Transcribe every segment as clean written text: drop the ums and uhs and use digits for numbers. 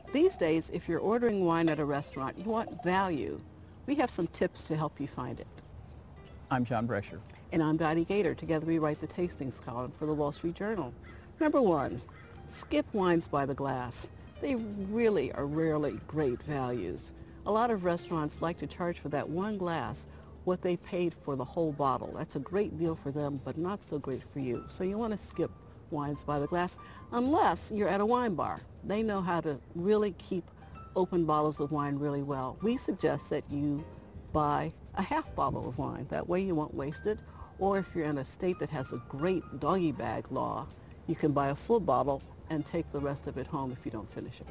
These days, if you're ordering wine at a restaurant, you want value. We have some tips to help you find it. I'm John Brescher. And I'm Dottie Gator. Together we write the tastings column for the Wall Street Journal. Number one, skip wines by the glass. They really are rarely great values. A lot of restaurants like to charge for that one glass what they paid for the whole bottle. That's a great deal for them, but not so great for you. So you want to skip wines by the glass unless you're at a wine bar. They know how to really keep open bottles of wine really well. We suggest that you buy a half bottle of wine. That way you won't waste it. Or if you're in a state that has a great doggy bag law, you can buy a full bottle and take the rest of it home if you don't finish it.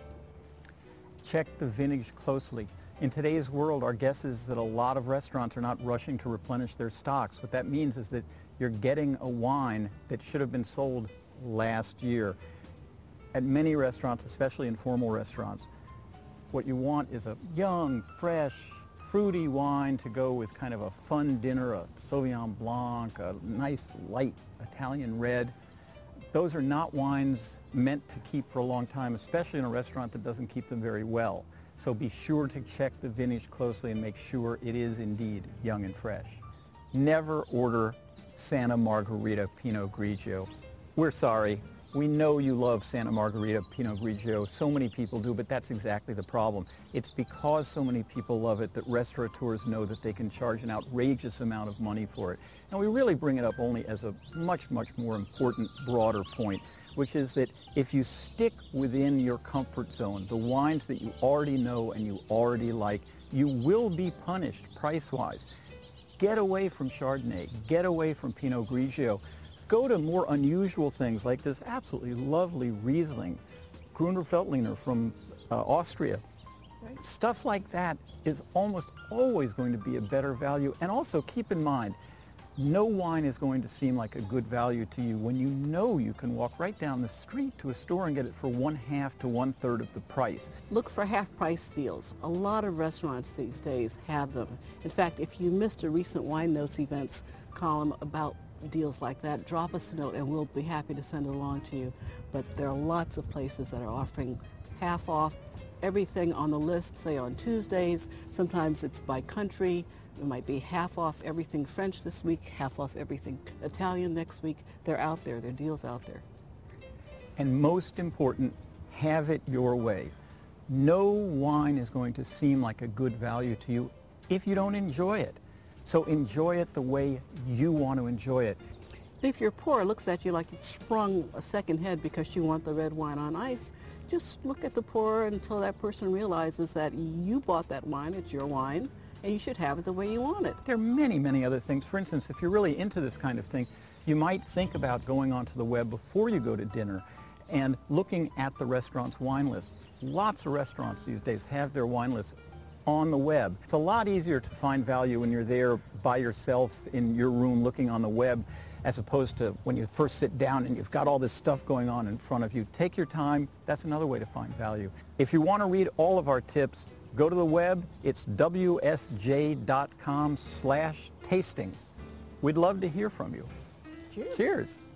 Check the vintage closely. In today's world, our guess is that a lot of restaurants are not rushing to replenish their stocks. What that means is that you're getting a wine that should have been sold last year. At many restaurants, especially informal restaurants, what you want is a young, fresh, fruity wine to go with kind of a fun dinner, a Sauvignon Blanc, a nice light Italian red. Those are not wines meant to keep for a long time, especially in a restaurant that doesn't keep them very well. So be sure to check the vintage closely and make sure it is indeed young and fresh. Never order Santa Margherita Pinot Grigio. We're sorry. We know you love Santa Margherita Pinot Grigio. So many people do, but that's exactly the problem. It's because so many people love it that restaurateurs know that they can charge an outrageous amount of money for it. And we really bring it up only as a much, much more important, broader point, which is that if you stick within your comfort zone, the wines that you already know and you already like, you will be punished price-wise. Get away from Chardonnay. Get away from Pinot Grigio. Go to more unusual things like this absolutely lovely Riesling, Gruner Veltliner from Austria. Right. Stuff like that is almost always going to be a better value. And also keep in mind, no wine is going to seem like a good value to you when you know you can walk right down the street to a store and get it for 1/2 to 1/3 of the price. Look for half-price deals. A lot of restaurants these days have them. In fact, if you missed a recent Wine Notes events column about deals like that, drop us a note and we'll be happy to send it along to you. But there are lots of places that are offering half off everything on the list, say on Tuesdays. Sometimes it's by country. It might be half off everything French this week, half off everything Italian next week. They're out there. There are deals out there. And most important, have it your way. No wine is going to seem like a good value to you if you don't enjoy it. So enjoy it the way you want to enjoy it. If your pour looks at you like you've sprung a second head because you want the red wine on ice, just look at the pour until that person realizes that you bought that wine, it's your wine, and you should have it the way you want it. There are many, many other things. For instance, if you're really into this kind of thing, you might think about going onto the web before you go to dinner and looking at the restaurant's wine list. Lots of restaurants these days have their wine lists on the web. It's a lot easier to find value when you're there by yourself in your room looking on the web as opposed to when you first sit down and you've got all this stuff going on in front of you. Take your time. That's another way to find value. If you want to read all of our tips, go to the web. It's wsj.com/tastings. We'd love to hear from you. Cheers. Cheers.